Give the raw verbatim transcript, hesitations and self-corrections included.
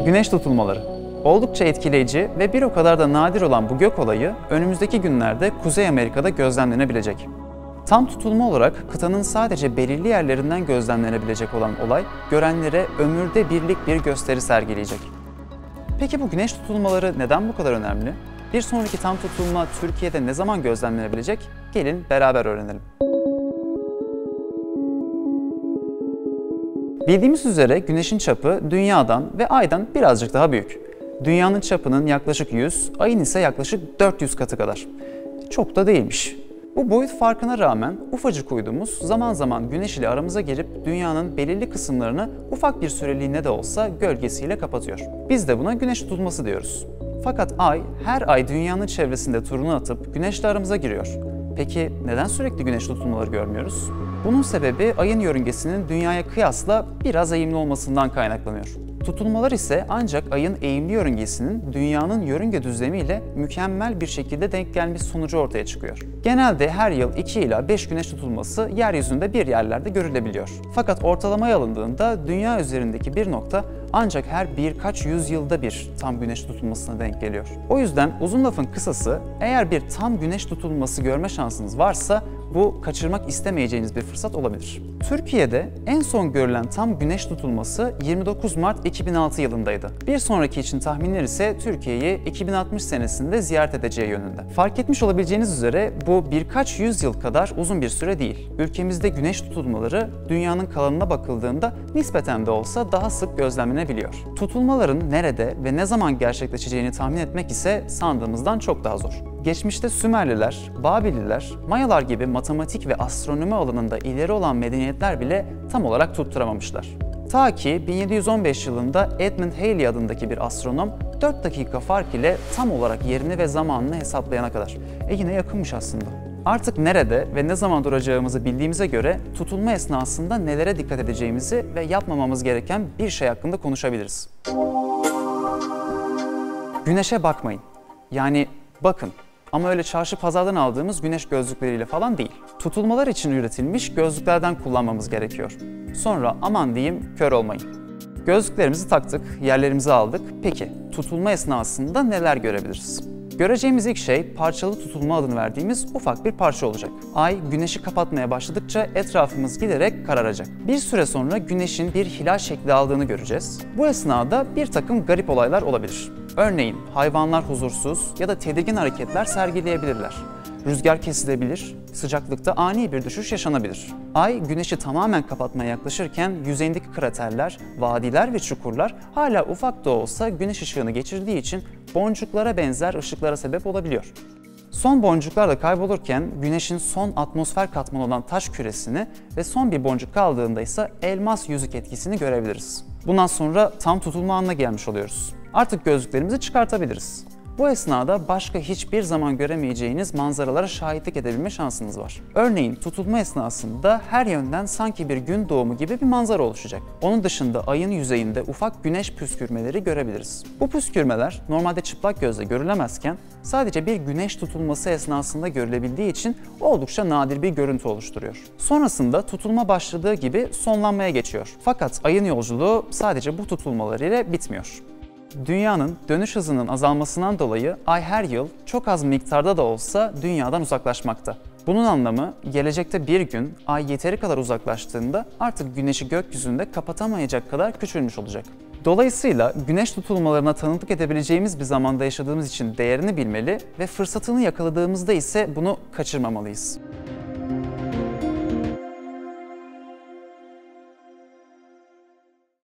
Güneş tutulmaları. Oldukça etkileyici ve bir o kadar da nadir olan bu gök olayı önümüzdeki günlerde Kuzey Amerika'da gözlemlenebilecek. Tam tutulma olarak kıtanın sadece belirli yerlerinden gözlemlenebilecek olan olay, görenlere ömürde birlik bir gösteri sergileyecek. Peki bu güneş tutulmaları neden bu kadar önemli? Bir sonraki tam tutulma Türkiye'de ne zaman gözlemlenebilecek? Gelin beraber öğrenelim. Bildiğimiz üzere Güneş'in çapı Dünya'dan ve Ay'dan birazcık daha büyük. Dünyanın çapının yaklaşık yüz, Ay'ın ise yaklaşık dört yüz katı kadar. Çok da değilmiş. Bu boyut farkına rağmen ufacık uydumuz zaman zaman Güneş ile aramıza girip Dünya'nın belirli kısımlarını ufak bir süreliğine de olsa gölgesiyle kapatıyor. Biz de buna güneş tutulması diyoruz. Fakat Ay her ay Dünya'nın çevresinde turunu atıp Güneş'le aramıza giriyor. Peki neden sürekli güneş tutulmaları görmüyoruz? Bunun sebebi Ay'ın yörüngesinin Dünya'ya kıyasla biraz eğimli olmasından kaynaklanıyor. Tutulmalar ise ancak Ay'ın eğimli yörüngesinin Dünya'nın yörünge düzlemiyle mükemmel bir şekilde denk gelmiş sonucu ortaya çıkıyor. Genelde her yıl iki ila beş güneş tutulması yeryüzünde bir yerlerde görülebiliyor. Fakat ortalamaya alındığında Dünya üzerindeki bir nokta ancak her birkaç yüzyılda bir tam güneş tutulmasına denk geliyor. O yüzden uzun lafın kısası, eğer bir tam güneş tutulması görme şansınız varsa bu kaçırmak istemeyeceğiniz bir fırsat olabilir. Türkiye'de en son görülen tam güneş tutulması yirmi dokuz Mart iki bin altı yılındaydı. Bir sonraki için tahminler ise Türkiye'yi iki bin altmış senesinde ziyaret edeceği yönünde. Fark etmiş olabileceğiniz üzere bu birkaç yüzyıl kadar uzun bir süre değil. Ülkemizde güneş tutulmaları dünyanın kalanına bakıldığında nispeten de olsa daha sık gözlemlenebiliyor. Tutulmaların nerede ve ne zaman gerçekleşeceğini tahmin etmek ise sandığımızdan çok daha zor. Geçmişte Sümerliler, Babililer, Mayalar gibi matematik ve astronomi alanında ileri olan medeniyetler bile tam olarak tutturamamışlar. Ta ki bin yedi yüz on beş yılında Edmund Halley adındaki bir astronom dört dakika fark ile tam olarak yerini ve zamanını hesaplayana kadar. E yine yakınmış aslında. Artık nerede ve ne zaman duracağımızı bildiğimize göre tutulma esnasında nelere dikkat edeceğimizi ve yapmamamız gereken bir şey hakkında konuşabiliriz. Güneşe bakmayın. Yani bakın. Ama öyle çarşı pazardan aldığımız güneş gözlükleriyle falan değil. Tutulmalar için üretilmiş gözlüklerden kullanmamız gerekiyor. Sonra aman diyeyim kör olmayın. Gözlüklerimizi taktık, yerlerimizi aldık. Peki tutulma esnasında neler görebiliriz? Göreceğimiz ilk şey parçalı tutulma adını verdiğimiz ufak bir parça olacak. Ay güneşi kapatmaya başladıkça etrafımız giderek kararacak. Bir süre sonra güneşin bir hilal şekli aldığını göreceğiz. Bu esnada bir takım garip olaylar olabilir. Örneğin hayvanlar huzursuz ya da tedirgin hareketler sergileyebilirler. Rüzgar kesilebilir, sıcaklıkta ani bir düşüş yaşanabilir. Ay güneşi tamamen kapatmaya yaklaşırken yüzeyindeki kraterler, vadiler ve çukurlar hala ufak da olsa güneş ışığını geçirdiği için boncuklara benzer ışıklara sebep olabiliyor. Son boncuklar da kaybolurken güneşin son atmosfer katmanı olan taş küresini ve son bir boncuk kaldığında ise elmas yüzük etkisini görebiliriz. Bundan sonra tam tutulma anına gelmiş oluyoruz. Artık gözlüklerimizi çıkartabiliriz. Bu esnada başka hiçbir zaman göremeyeceğiniz manzaralara şahitlik edebilme şansınız var. Örneğin tutulma esnasında her yönden sanki bir gün doğumu gibi bir manzara oluşacak. Onun dışında ayın yüzeyinde ufak güneş püskürmeleri görebiliriz. Bu püskürmeler normalde çıplak gözle görülemezken sadece bir güneş tutulması esnasında görülebildiği için oldukça nadir bir görüntü oluşturuyor. Sonrasında tutulma başladığı gibi sonlanmaya geçiyor. Fakat ayın yolculuğu sadece bu tutulmalar ile bitmiyor. Dünyanın dönüş hızının azalmasından dolayı Ay her yıl çok az miktarda da olsa Dünya'dan uzaklaşmakta. Bunun anlamı gelecekte bir gün Ay yeteri kadar uzaklaştığında artık Güneş'i gökyüzünde kapatamayacak kadar küçülmüş olacak. Dolayısıyla güneş tutulmalarına tanıklık edebileceğimiz bir zamanda yaşadığımız için değerini bilmeli ve fırsatını yakaladığımızda ise bunu kaçırmamalıyız.